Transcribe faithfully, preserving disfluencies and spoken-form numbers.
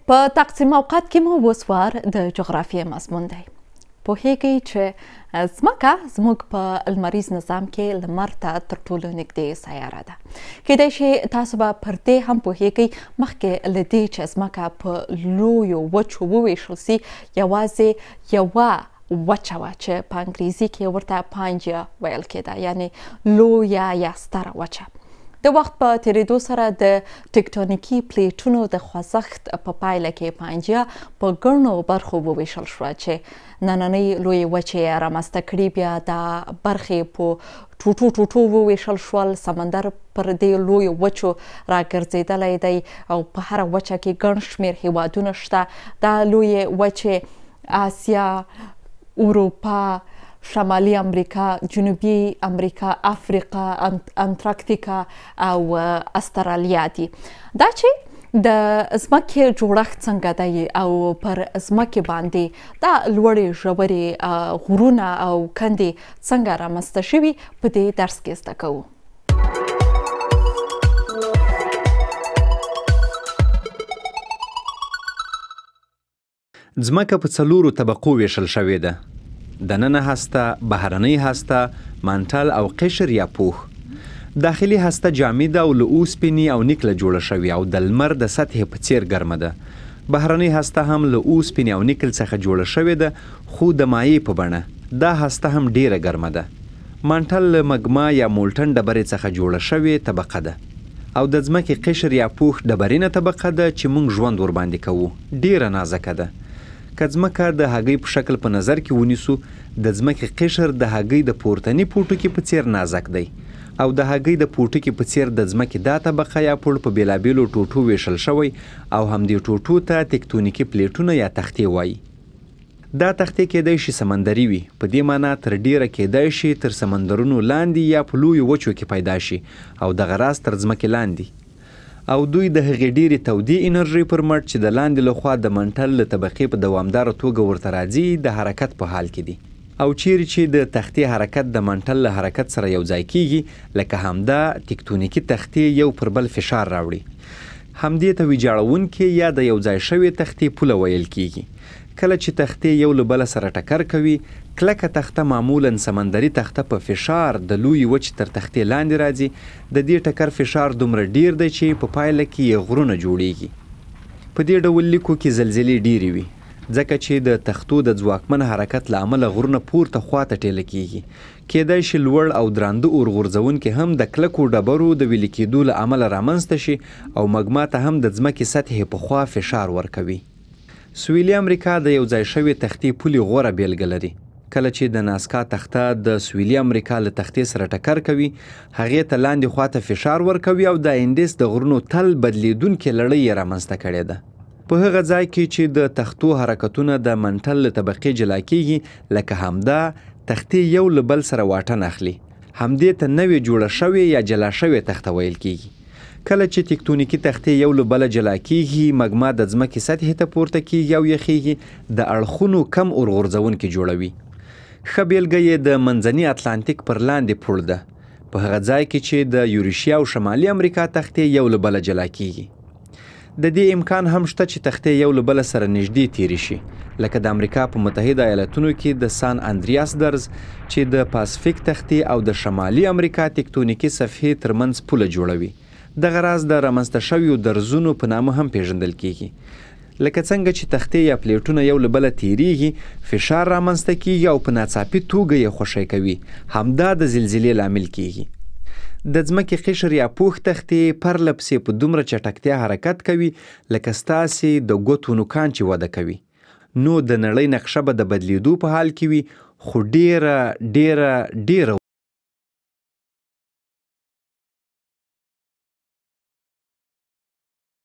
په تقسیم اوقات کې مو وسوار د جغرافیې مضمون دی. پوهیږئ چې ځمکه زموږ په لمریز نظام کې لمر ته تر ټولو نږدې سیاره ده. کیدای شي تاسو به پر دې هم پوهیږئ مخکې له دې چې ځمکه په لویو وچو وویشل سي یوازې یوه وچه وه چې په انګریزي کې ورته پانجیا ویل کېده، یعنې لویه یا ستره وچه. د وخت په تیریدو سره د ټکټونیکي پلیټونو د خوځښت په پایله کې پانجیا په ګڼو برخو وویشل شوه چې نننۍ لویې وچې یې رامنځته کړي. بیا دا برخې په ټوټو ټوټو وویشل شول. سمندر پر دې لویو وچو راګرځېدلی دی او په هره وچه کې ګڼ شمېر هیوادونه شته. دا لویې وچې آسیا، اروپا، شمالي امریکا، جنوبي امریکا، افریقا، انټارکتیکا او استرالیا دي. دا چې د ځمکې جوړښت څنګه دی او پر ځمکې باندې دا لوړې ژورې غرونه او کندې څنګه رامنځته شوي په دې درس کې زده کوو. ځمکه په څلورو طبقو ویشل شوې ده: دننه هسته، بهرنۍ هسته، منټل او قشر یا پوښ. داخلي هسته جامده او له اوسپنې او نیکله جوړه شوې او د لمر د سطحې په څیر ګرمه ده. بهرنۍ هسته هم له اوسپنې او نیکل څخه جوړه شوې ده خو د مایع په بڼه. دا هسته هم ډیره ګرمه ده. منټل له مګما یا مولټن ډبرې څخه جوړه شوې طبقه ده او د ځمکې قشر یا پوښ ډبرینه طبقه ده چې موږ ژوند ورباندې کوو. ډیره نازکه ده. که ځمکه د هګۍ په شکل په نظر کې ونیسو، د ځمکې قشر د هګۍ د پورتني پوټکي په څیر نازک دی او د هګۍ د پوټکي په څیر د ځمکې دا طبقه یا پوړ په بیلابیلو ټوټو ویشل شوی او همدې ټوټو ته تکتونیکي پلیټونه یا تختې وایي. دا تختې کیدای شي سمندري وي، په دې معنی تر ډیره کیدای شي تر سمندرونو لاندې یا په لویو وچو کې پیدا شي او دغه راز تر ځمکې لاندې. او دوی د هغې ډیرې تودې انرژۍ پر مټ چې د لاندې لخوا د منټل له طبقې په دوامداره توګه ورته راځي د حرکت په حال کې دي. او چیرې چې د تختې حرکت د منټل له حرکت سره یو ځای کیږي، لکه همدا تکتونیکي تختې یو پر بل فشار راوړي، همدې ته ویجاړونکې یا د یو ځای شوې تختې پوله ویل کیږي. کله چې تختې یو له بله سره ټکر کوي، کلکه تخته معمولا سمندري تخته په فشار د لوی وچ تر تختې لاندې راځي. د دې ټکر فشار دومره ډیر دی چې په پایله کې یې غرونه جوړیږي. په دې ډول لیکو کې زلزلې ډیرې وي ځکه چې د تختو د ځواکمن حرکت له امله غرونه پورته خواته ټیله کیږي. کیدای شي لوړ او درانده اور غورځونکي هم د کلکو ډبرو د ویلې کېدو له امله رامنځته شي او مګما ته هم د ځمکې سطحې په خوا فشار ورکوي. سویلي امریکا د یو ځای شوې تختې پولې غوره بیلګه لري. کله چې د ناسکا تخته د سویلي امریکا له تختې سره ټکر کوي، هغې ته لاندې خواته فشار ورکوي او د انډیس د غرونو تل بدلیدونکې لړۍ یې رامنځته کړې ده. په هغه ځای کې چې د تختو حرکتونه د منټل له طبقې جلا کیږي، لکه همدا تختې یو له بل سره واټن اخلي، همدې ته نوې جوړه شوې یا جلا شوې تخته ویل کیږي. کله چې تکتونیکي تختې یو له بله جلا کیږي، مګما د ځمکې سطحې ته پورته کیږي او یخیږي، د اړخونو کم اور غورځونکي جوړوي. ښه بیلګه یې د منځني اتلانتیک پر لاندې پوړ ده، په هغه ځای کې چې د یوریشیا او شمالي امریکا تختې یو له بله جلا کیږي. د دې امکان هم شته چې تختې یو له بله سره نږدې تیرې شي، لکه د امریکا په متحده ایالتونو کې د سان اندریاس درز چې د پاسفیک تختې او د شمالي امریکا تکتونیکي صفحې ترمنځ پوله جوړوي. دغه راز د رامنځته شویو درزونو په نامه هم پیژندل کیږي. لکه څنګه چې تختې یا پلیټونه یو له بله تیریږي، فشار رامنځته کیږي او په ناڅاپي توګه یې خوشی کوي، همدا د زلزلې لامل کیږي. د ځمکې قشر یا پوښ تختې پرله پسې په دومره چټکتیا حرکت کوي لکه ستاسې د ګوتو نوکان چې وده کوي. نو د نړۍ نقشه به د بدلیدو په حال کې وي، خو ډیره ډیره ډیره